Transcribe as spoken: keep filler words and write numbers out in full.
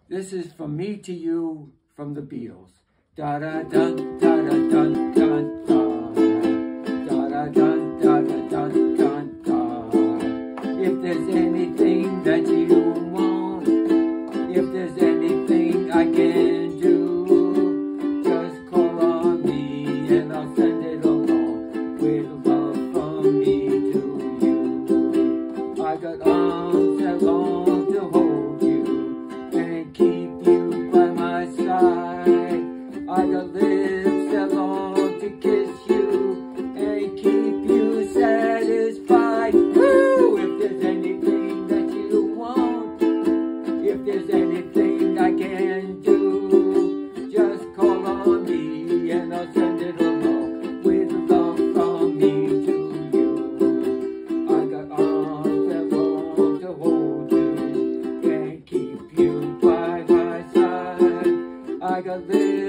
This is From Me to You from the Beatles. Da da da da da da da da. Da da da da da da da. If there's anything that you want, if there's anything I can do, just call on me and I'll send it along with love from me to you. I got arms that long to hold you and keep you by my side. I got lips that long to kiss you and keep you satisfied. Woo! If there's anything that you want, if there's anything I can do, just call on me and I'll send it along with love from me to you. I got arms that long to hold you and keep you by my side. I got lips